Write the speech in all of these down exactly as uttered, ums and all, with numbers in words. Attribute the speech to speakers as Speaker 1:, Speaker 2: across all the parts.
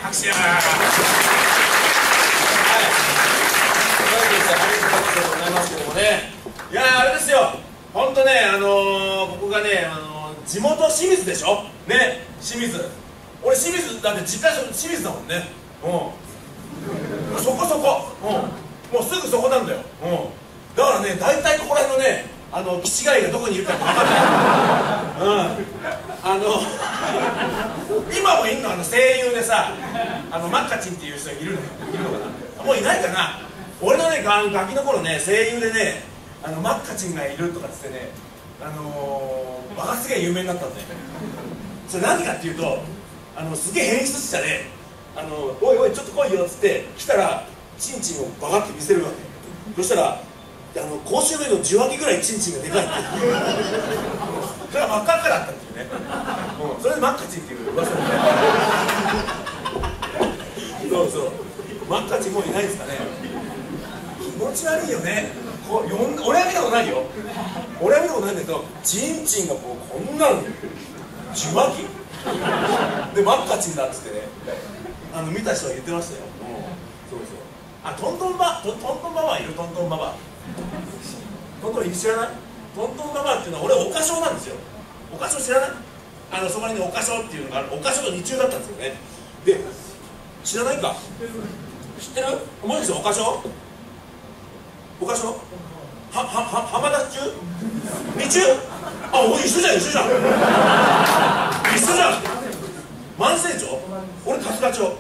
Speaker 1: 拍手。はい。というわけでハリウッド拍手でございますけどもね。いやーあれですよ。本当ね、あのー、ここがね、あのー、地元清水でしょ。ね、清水。俺清水だって実家清水だもんね。うん。そこそこ。うん。もうすぐそこなんだよ。うん。だからね、大体ここら辺のね、あのキチガイがどこにいるかって分かんない。うん。あの今もいんの、あの声優でさ、あのマッカチンっていう人いるのいるのかな。もういないかな。俺のねガガキの頃ね、声優でね、あのマッカチンがいるとかっつってね、あのー、バカすげえ有名になったんだよ。それ何かっていうと、あのすげえ変質者で、あのおいおいちょっと来いよっつって来たらチンチンをバカって見せるわけ。そしたらあの公衆便のじゅうわきぐらいチンチンがでかいってそれが真っ赤っかだったっていうね、うん、それでマッカチンっていう噂でそうそう、マッカチンもういないですかね。気持ち悪いよね。こうよん俺は見たことないよ。俺は見たことないんだけど、チンチンがもうこんなのじゅうわきでマッカチンだっつってね、あの見た人は言ってましたよ。うん、そうそう。あ、トントンバトントンババアいる。トントンババアトントン知らない？トントンババアっていうのは俺おかしょうなんですよ。おかしょう知らない？あのそこにねおかしょうっていうのがある。おかしょうと二中だったんですよね。で知らないか？知ってる？思うんですよ。おかしょうおかしょうははは浜田中二中、あ、おい一緒じゃん一緒じゃん一緒じゃん。万世町、俺春日町。うん。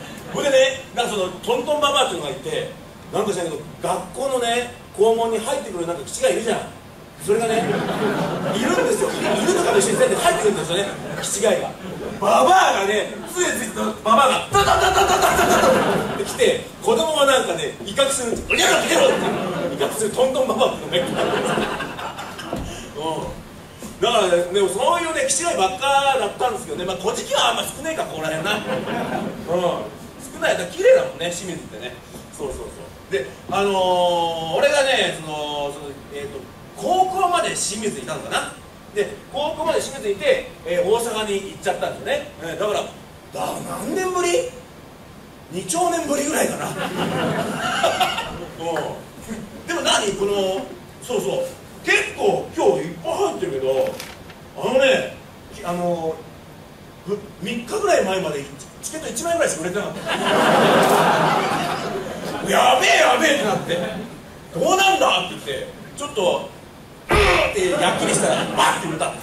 Speaker 1: それでね、なんかそのトントンババアっていうのがいて、なんか知らないけど学校のね校門に入ってくるなんか基地がいるじゃん。それがねいるんですよ。いるのかと一緒に全然入ってくるんですよね、基地がいが。ババアがね、つえついとババアがタタタタタタタタって来て、子供がなんかね威嚇するんですよ。リャラリャラって威嚇するトントンババアっていうのがめっちゃあるんですよ。うん。だからね、でもそういうね基地がいばっかだったんですけどね、まあ古事記はあんま少ないか、ここら辺な。うん。少ない。だから綺麗だもんね、清水ってね。そうそうそう。で、あのー、俺がね、その、そのえーと、高校まで清水にいたのかな。で、高校まで清水にいて、えー、大阪に行っちゃったんですよね。えー、だから、だ何年ぶり ?に 兆年ぶりぐらいかな。うん。でも何この、そうそう。結構今日いっぱい入ってるけど、あのね、あのー、みっかぐらい前までチケットいちまいぐらいしか売れてなかった。やべえやべえってなって、どうなんだって言って、ちょっとうーってやっきりしたらバーって売れた。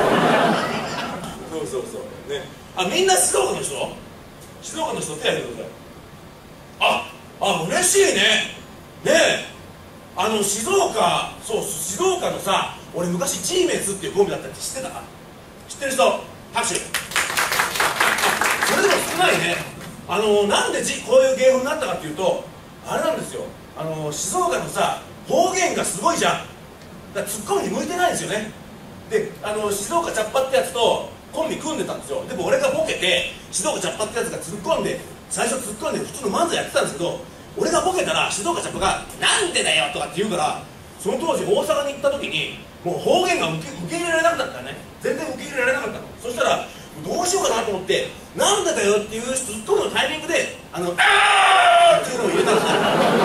Speaker 1: そうそうそうね。あ、みんな静岡の人静岡の人手挙げてください。ああ、嬉しいね。ねえ、あの静岡、そう静岡のさ、俺昔 G メンツっていうコンビだったって知ってた？知ってる人拍手。それでも少ないね。あのなんで、G、こういう芸風になったかっていうと、あれなんですよ、あの静岡のさ方言がすごいじゃん。だからツッコミに向いてないんですよね。で、あの静岡チャッパってやつとコンビ組んでたんですよ。でも俺がボケて静岡チャッパってやつが突っ込んで、最初突っ込んで普通の漫才やってたんですけど、俺がボケたら静岡チャッパが「なんでだよ」とかって言うから、その当時大阪に行った時にもう方言が受け、受け入れられなかったね。全然受け入れられなかったの。そしたらどうしようかなと思って、なんでだよっていうツッコミのタイミングで、あの、あーっていうのを入れたんですよ。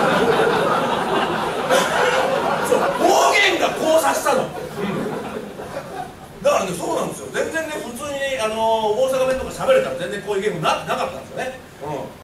Speaker 1: そう、方言が交差したの。だからね、そうなんですよ。全然ね、普通にね、あのー、大阪弁とか喋れたら全然こういうゲームな、なかったんですよね。うん。